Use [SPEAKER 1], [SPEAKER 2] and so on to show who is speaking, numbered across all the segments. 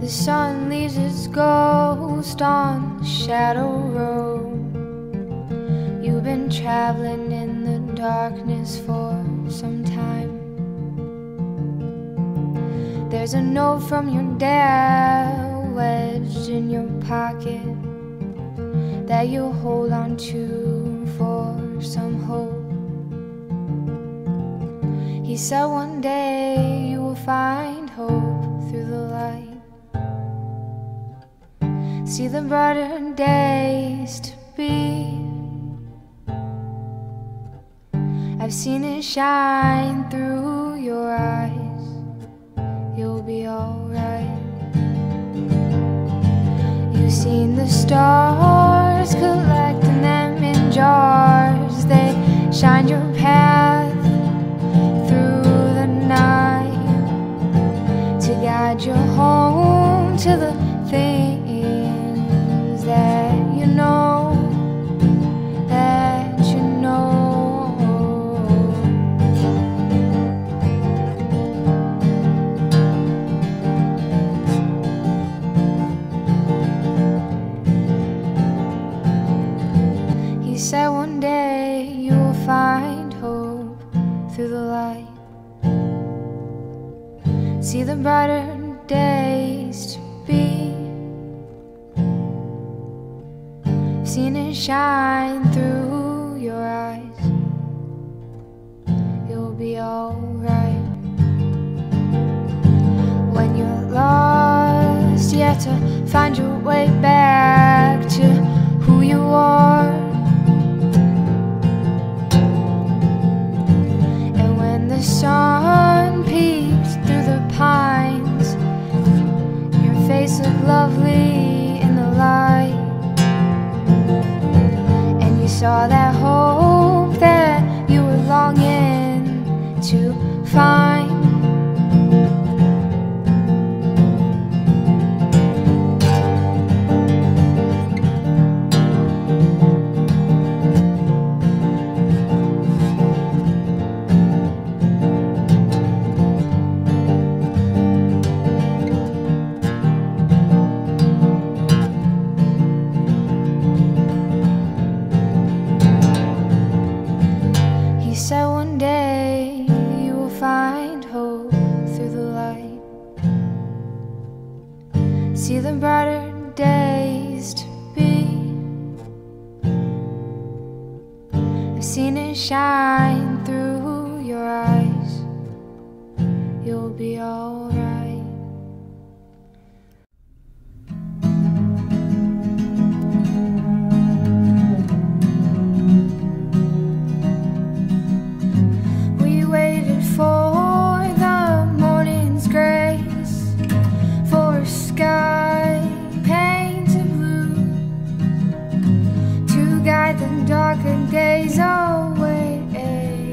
[SPEAKER 1] sun leaves its ghost on the shadow road. You've been traveling in the darkness for some time. There's a note from your dad wedged in your pocket that you'll hold on to for some hope. He said one day you will find hope through the light. See the brighter days to be. I've seen it shine through your eyes. You'll be alright. You've seen the stars, collecting them in jars. They shine your path through the night to guide you home to the things that you know, that you know. He said one day you will find hope through the light. See the brighter days to be. Seen it shine through your eyes. You'll be alright. When you're lost, you have to find your way back to who you are. And when the sun peeks through the pines, your face looked lovely in the light. Saw that hope that you were longing to find. Said one day you will find hope through the light. See the brighter days to be. I've seen it shine through your eyes. You'll be alright. For the morning's grace, for a sky painted blue, to guide the darker days away.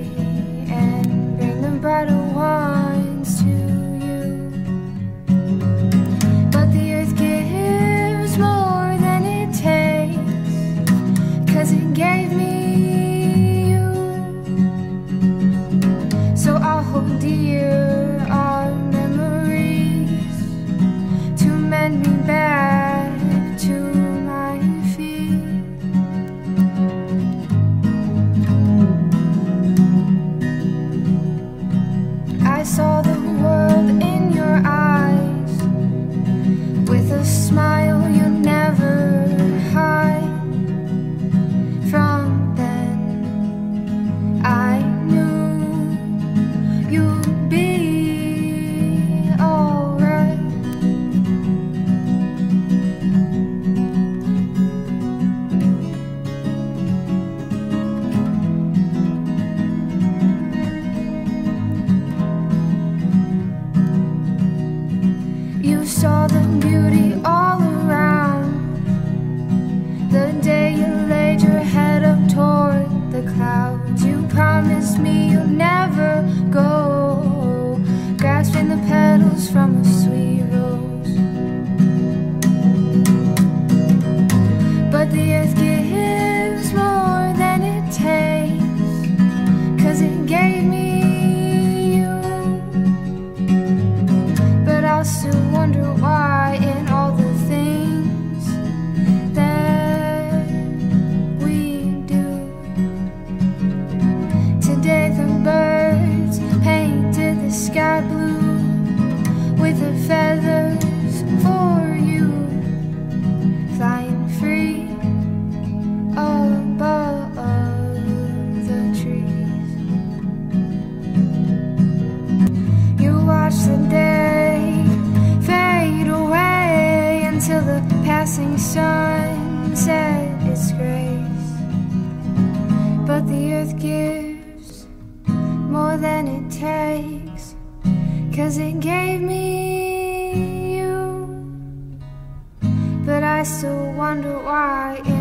[SPEAKER 1] the passing sun said its grace. But the earth gives more than it takes, 'cause it gave me you. But I still wonder why